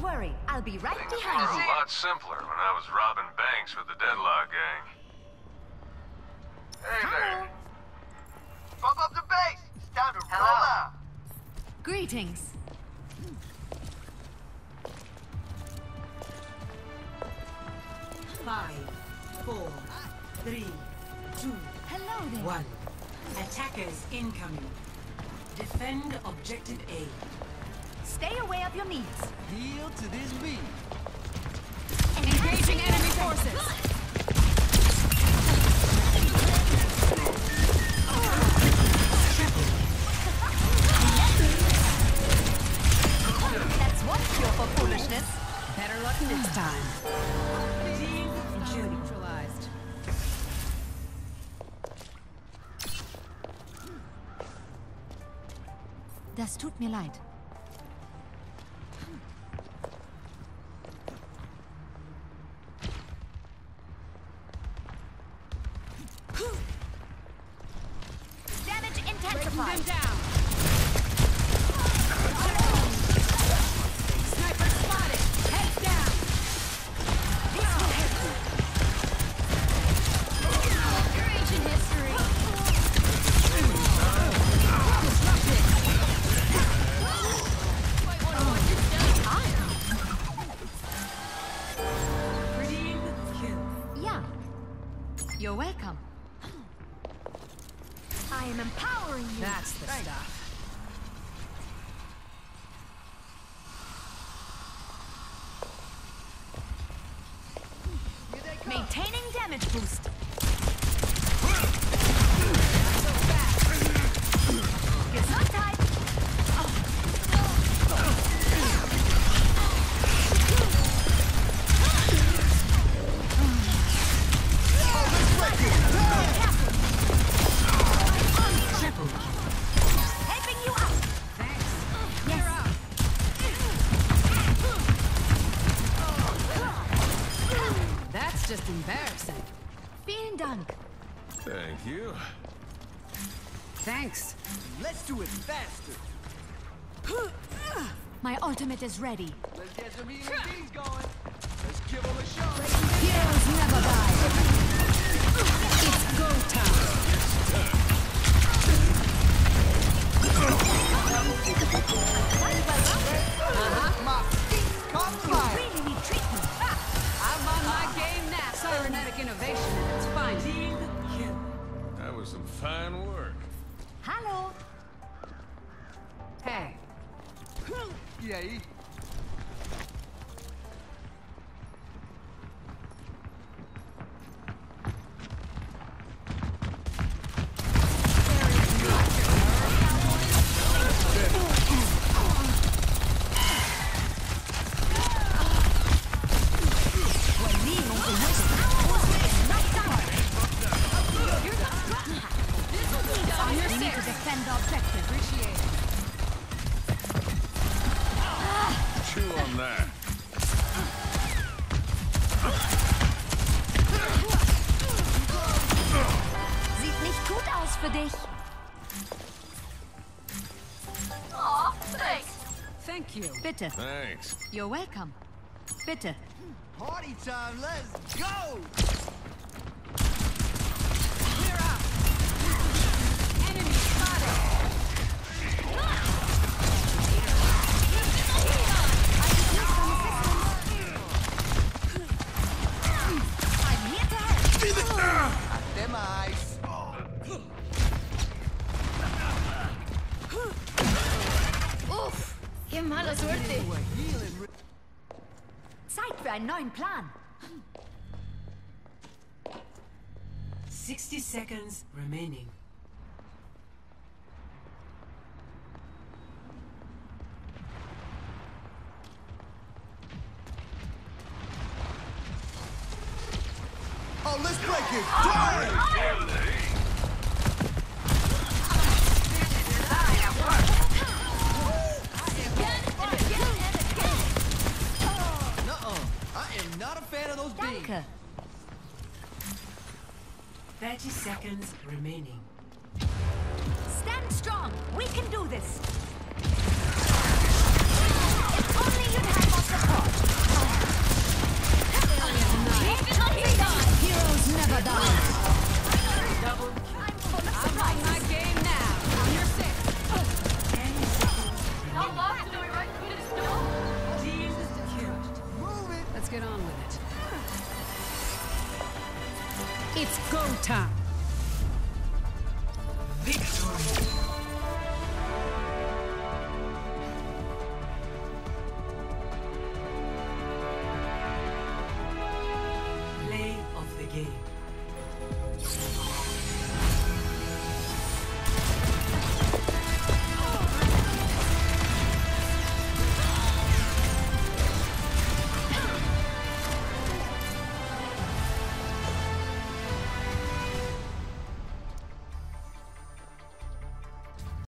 worry, I'll be right Things were behind you. a lot simpler when I was robbing banks with the Deadlock gang. Hey there. Pump up the bass. It's time to roll out. Greetings. Five, four, three, two, Hello there. 1. Attackers incoming. Defend objective A. Stay aware of your needs. Heel to this beat. Engaging enemy forces. That's one cure for foolishness. Better luck next time. Team neutralized. Das tut mir leid. Damage intensified. Them down. Sniper spotted. Heads down. This will help you. Your ancient history. Redeem kill. Yeah. You're welcome. I am empowering you. That's the stuff. Maintaining damage boost. Gesundheit. Helping you out. Thanks. Yes. That's just embarrassing. Vielen Dank. Thank you. Thanks. Let's do it faster. My ultimate is ready. Let's get some healing beans going. Let's give them a show. Heroes never die. It's go time. My feet caught fire. Really need treatment. I'm on my game now. Cybernetic innovation at its finest. Team kill. That was some fine work. Hallo. Hey. E aí? We need to defend our objective. Appreciate it. Chew on that. Sieht nicht gut aus für dich. Oh, thanks. Thank you. Bitte. Thanks. You're welcome. Bitte. Party time, let's go! Clear out. Enemy spotted. I'm here to help. Até mais. Uff. Qué mala suerte. We're healing. Zeit für einen neuen Plan. 60 seconds remaining. Oh, let's break it. Darn! I am not a fan of those beans. Danke. 30 seconds remaining. Stand strong. We can do this. If only you'd have our support. time.